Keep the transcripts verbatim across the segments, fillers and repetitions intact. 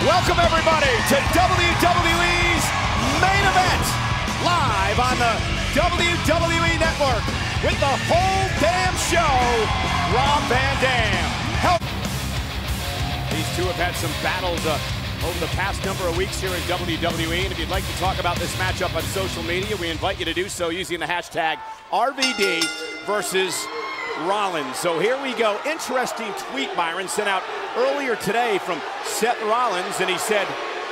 Welcome everybody to W W E's main event, live on the W W E Network with the whole damn show, Rob Van Dam. Help. These two have had some battles uh, over the past number of weeks here in W W E, and if you'd like to talk about this matchup on social media, we invite you to do so using the hashtag R V D versus Rollins. So here we go. Interesting tweet Byron sent out earlier today from Seth Rollins, and he said,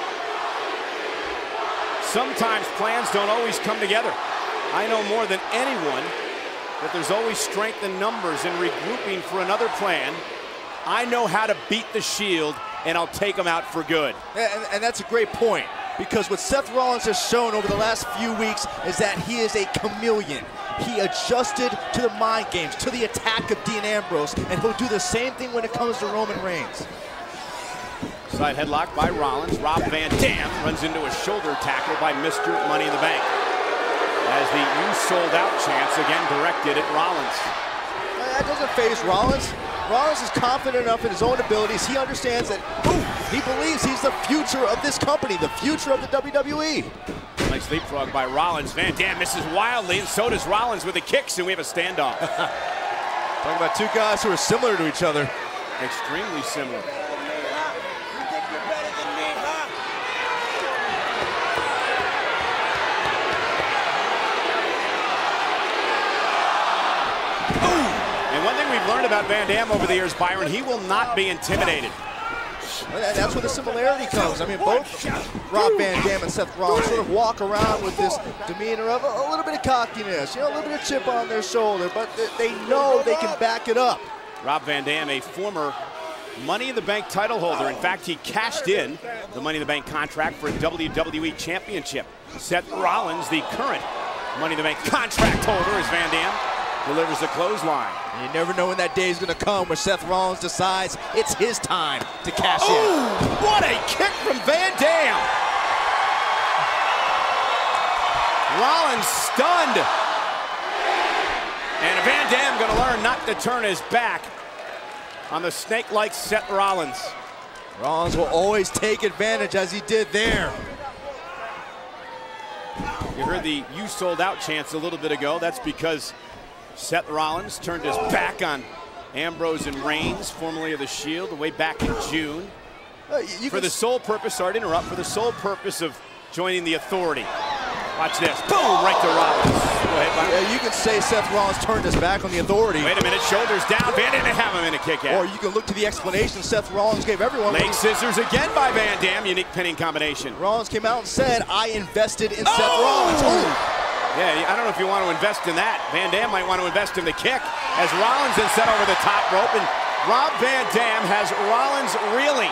sometimes plans don't always come together. I know more than anyone that there's always strength in numbers and regrouping for another plan. I know how to beat the Shield, and I'll take them out for good. And, and that's a great point, because what Seth Rollins has shown over the last few weeks is that he is a chameleon. He adjusted to the mind games, to the attack of Dean Ambrose, and he'll do the same thing when it comes to Roman Reigns. Side headlock by Rollins. Rob Van Dam runs into a shoulder tackle by Mister Money in the Bank, as the "you sold out" chants again directed at Rollins. That doesn't faze Rollins. Rollins is confident enough in his own abilities. He understands that ooh, he believes he's the future of this company, the future of the W W E. Nice leapfrog by Rollins. Van Dam misses wildly, and so does Rollins with the kicks, and we have a standoff. Talking about two guys who are similar to each other. Extremely similar. And one thing we've learned about Van Dam over the years, Byron, he will not be intimidated. And that's where the similarity comes. I mean, both Rob Van Dam and Seth Rollins sort of walk around with this demeanor of a, a little bit of cockiness, you know, a little bit of chip on their shoulder, but they, they know they can back it up. Rob Van Dam, a former Money in the Bank title holder. In fact, he cashed in the Money in the Bank contract for a W W E Championship. Seth Rollins, the current Money in the Bank contract holder, as Van Dam delivers the clothesline. And you never know when that day is going to come where Seth Rollins decides it's his time to cash Ooh, in. What a kick from Van Dam! Rollins stunned. And Van Dam going to learn not to turn his back on the snake-like Seth Rollins. Rollins will always take advantage, as he did there. You heard the "you sold out" chants a little bit ago. That's because Seth Rollins turned his back on Ambrose and Reigns, formerly of the Shield, way back in June. Uh, you for the sole purpose, sorry to interrupt, for the sole purpose of joining the Authority. Watch this. Boom, right to Rollins. Go ahead, Byron. Yeah, you can say Seth Rollins turned his back on the Authority. Wait a minute, shoulders down. Van Dam didn't have him in a kick out. Or you can look to the explanation Seth Rollins gave everyone. Leg scissors again by Van Dam. Unique pinning combination. Rollins came out and said, I invested in oh! Seth Rollins. Ooh. Yeah, I don't know if you want to invest in that. Van Dam might want to invest in the kick, as Rollins is set over the top rope, and Rob Van Dam has Rollins reeling.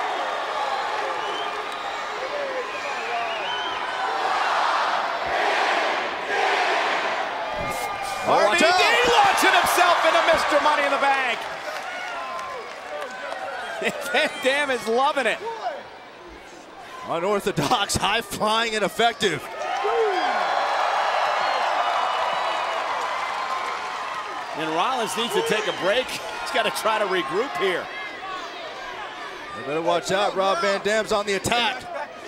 R V D launching himself into Mister Money in the Bank. Van Dam is loving it. Unorthodox, high-flying, and effective. And Rollins needs to take a break. He's got to try to regroup here. You better watch out. Rob Van Dam's on the attack.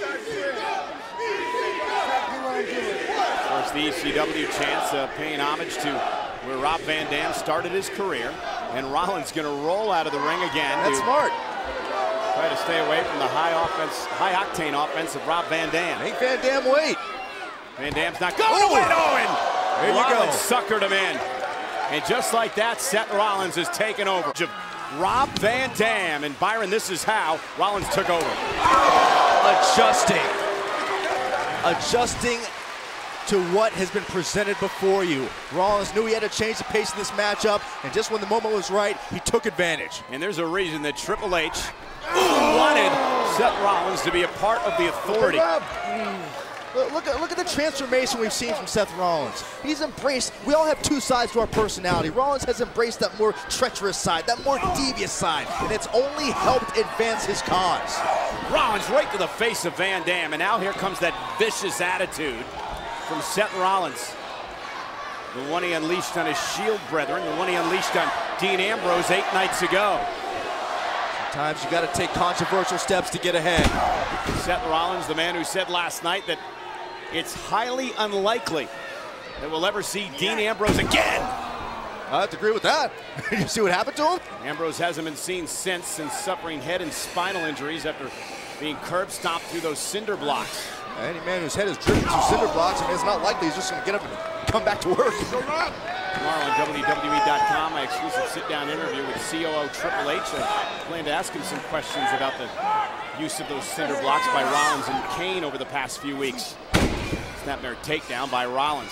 Of course, the E C W chants uh, paying homage to where Rob Van Dam started his career. And Rollins going to roll out of the ring again. That's smart. Try to stay away from the high offense, high-octane offense of Rob Van Dam. Make Van Dam wait. Van Dam's not going to win. Oh, and there you go. Suckered him in. And just like that, Seth Rollins is taken over. Rob Van Dam, and Byron, this is how Rollins took over. Adjusting. Adjusting to what has been presented before you. Rollins knew he had to change the pace of this matchup, and just when the moment was right, he took advantage. And there's a reason that Triple H wanted Seth Rollins to be a part of the Authority. Look at, look at the transformation we've seen from Seth Rollins. He's embraced, we all have two sides to our personality. Rollins has embraced that more treacherous side, that more devious side, and it's only helped advance his cause. Rollins right to the face of Van Dam, and now here comes that vicious attitude from Seth Rollins. The one he unleashed on his Shield brethren, the one he unleashed on Dean Ambrose eight nights ago. Sometimes you got to take controversial steps to get ahead. Seth Rollins, the man who said last night that it's highly unlikely that we'll ever see Dean Ambrose again. I have to agree with that. You see what happened to him? Ambrose hasn't been seen since, since suffering head and spinal injuries after being curb stomped through those cinder blocks. Any man whose head is driven through cinder blocks, I mean, it's not likely he's just going to get up and come back to work. Tomorrow on W W E dot com, my exclusive sit-down interview with C O O Triple H. I plan to ask him some questions about the use of those cinder blocks by Rollins and Kane over the past few weeks. Snapmare takedown by Rollins.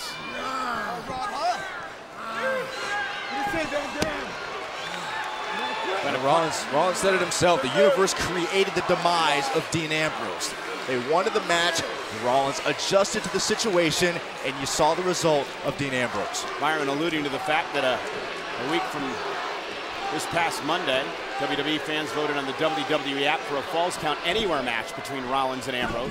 And Rollins, Rollins said it himself, the universe created the demise of Dean Ambrose. They wanted the match, Rollins adjusted to the situation, and you saw the result of Dean Ambrose. Byron alluding to the fact that a, a week from this past Monday, W W E fans voted on the W W E app for a Falls Count Anywhere match between Rollins and Ambrose.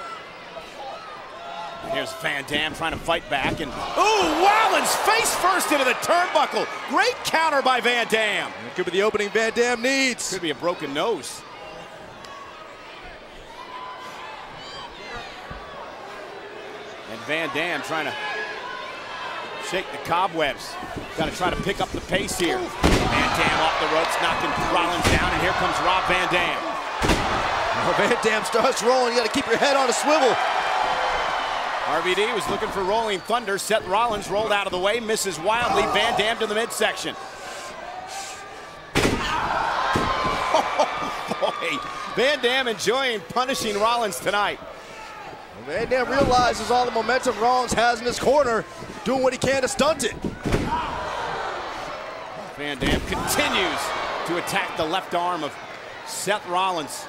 And here's Van Dam trying to fight back, and ooh, Rollins face first into the turnbuckle. Great counter by Van Dam. It could be the opening Van Dam needs. Could be a broken nose. And Van Dam trying to shake the cobwebs. Got to try to pick up the pace here. Van Dam off the ropes, knocking Rollins down, and here comes Rob Van Dam. Well, Van Dam starts rolling. You got to keep your head on a swivel. R V D was looking for rolling thunder. Seth Rollins rolled out of the way, misses wildly. Van Dam to the midsection. Oh, boy. Van Dam enjoying punishing Rollins tonight. Well, Van Dam realizes all the momentum Rollins has in his corner, doing what he can to stunt it. Van Dam continues to attack the left arm of Seth Rollins.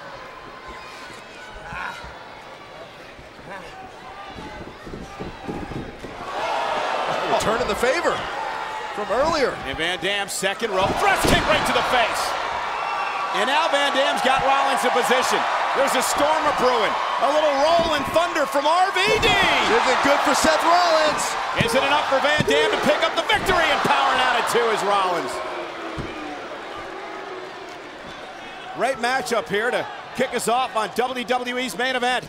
Returning the favor from earlier. And Van Dam's second rope thrust kick right to the face. And now Van Dam's got Rollins in position. There's a storm brewing. A little rolling thunder from R V D. Isn't good for Seth Rollins. Is it enough for Van Dam to pick up the victory, and powering out at two is Rollins. Great matchup here to kick us off on W W E's main event.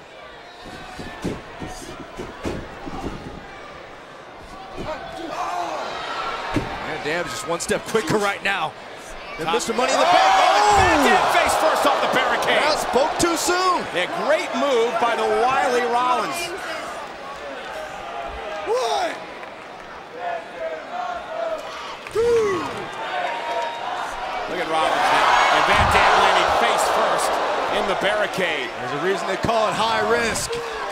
Van Dam's just one step quicker right now than Mister Money in the oh, Bank. Oh! Van Dam face first off the barricade. Yeah, spoke too soon. A great move by the wily Rollins. One. Look at Rollins now. And Van Dam landing face first in the barricade. There's a reason they call it high risk.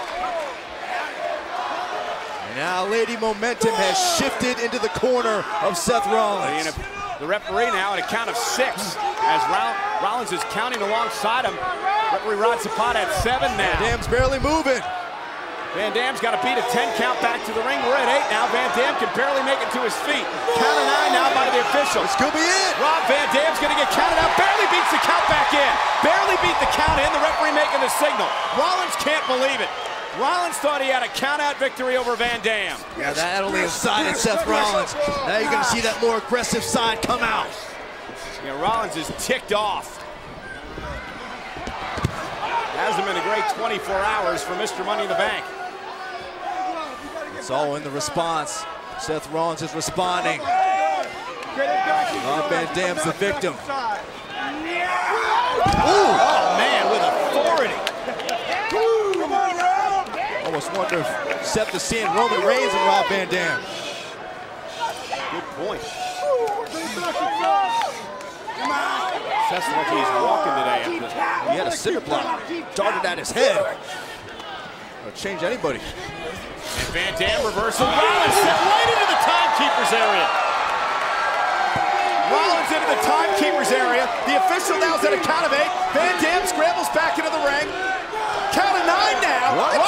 And now Lady Momentum has shifted into the corner of Seth Rollins. And the referee now at a count of six as Rollins is counting alongside him. Referee Rod Zapata at seven now. Van Dam's barely moving. Van Dam's got to beat a ten count back to the ring. We're at eight now. Van Dam can barely make it to his feet. Count of nine now by the official. This could be it. Rob Van Dam's going to get counted out. Barely beats the count back in. Barely beat the count in. The referee making the signal. Rollins can't believe it. Rollins thought he had a count-out victory over Van Dam. Yeah, that only incited Seth Rollins. Now you're going to see that more aggressive side come out. Yeah, Rollins is ticked off. Hasn't been a great twenty-four hours for Mister Money in the Bank. It's all in the response. Seth Rollins is responding. Oh, Van Dam's the victim. Ooh. Oh, man, with authority. Almost wonder if Seth is seeing Roman Reigns and Rob Van Dam. Good point. Seth's like he's walking today. After he had a cinder block darted at his head. That'll change anybody. And Van Dam reversal. Rollins set right into the timekeeper's area. Rollins into the timekeeper's area. The official now is at a count of eight. Van Dam scrambles back into the ring. Count of nine now. What?